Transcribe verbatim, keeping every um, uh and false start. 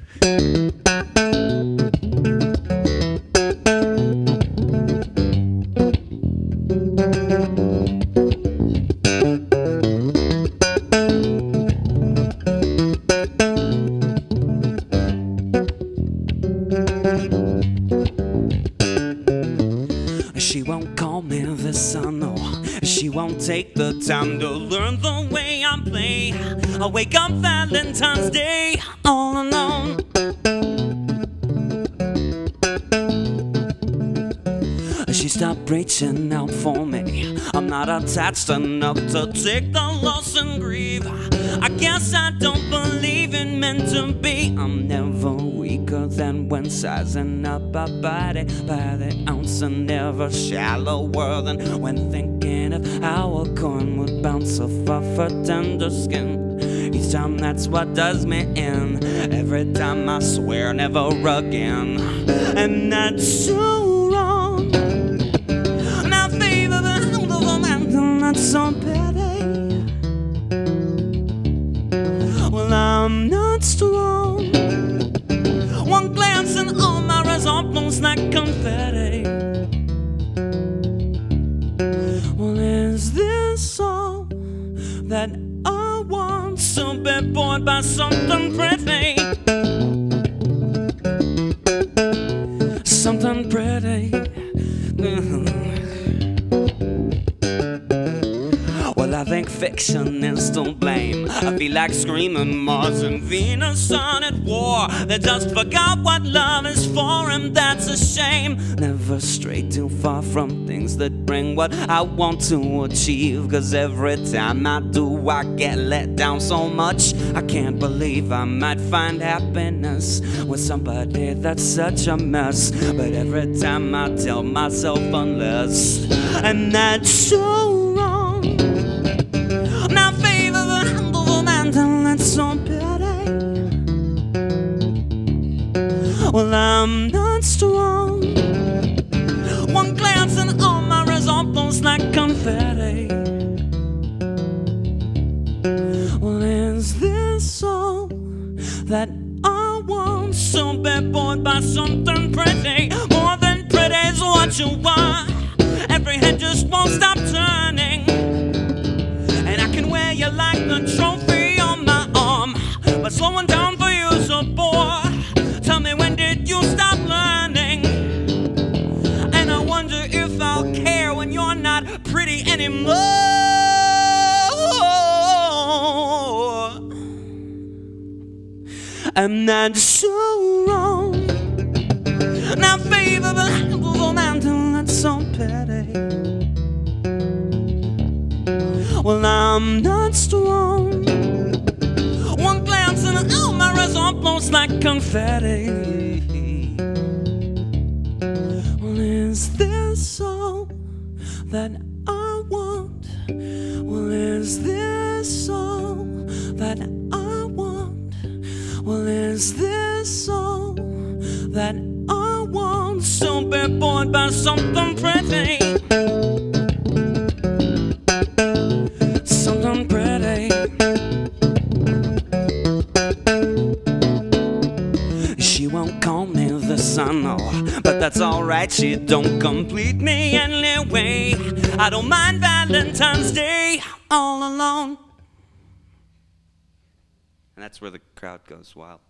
She won't call me this, I know. She won't take the time to learn the way I play. I wake up Valentine's Day all alone. She stopped reaching out for me. I'm not attached enough to take the loss and grieve. I guess I don't believe in meant to be. I'm never weaker than when sizing up a body by the ounce, and never shallower than when thinking of how a coin would bounce off of her tender skin. Each time that's what does me in. Every time I swear never again. And that's so wrong. Now favor the hand of a man, that's so petty. Well, I'm not strong. One glance and all my resemblance like confetti. Well, is this all that I want to be bored by something pretty? Something pretty. Well, I think fiction is to blame. I feel like screaming Mars and Venus are at war. They just forgot what love is for, and that's a shame. Never stray too far from things that bring what I want to achieve, cause every time I do I get let down so much. I can't believe I might find happiness with somebody that's such a mess. But every time I tell myself unless, and that's so wrong. Now favor the hand of a man, and that's so petty. Well, I'm not strong. One glance and all my resemblance like confetti. Well, is this all that I want? So be bored by something pretty. More than pretty's what you want. Every head just won't stop turning. And I can wear you like the trophy on my arm, but slowing down for you's a bore. Tell me, when did you stop learning? And I wonder if I'll care when you're not pretty anymore. And that's so wrong. Now favor the hand of a man, that's so petty. Well, I'm not strong. One glance and all my resemblance like confetti. Well, is this all that I want? Well, is this all that I want? Well, is this all that I want? So be bored by something pretty. Something pretty. She won't call me this, I know, but that's alright, she don't complete me anyway. I don't mind Valentine's Day all alone. And that's where the crowd goes wild.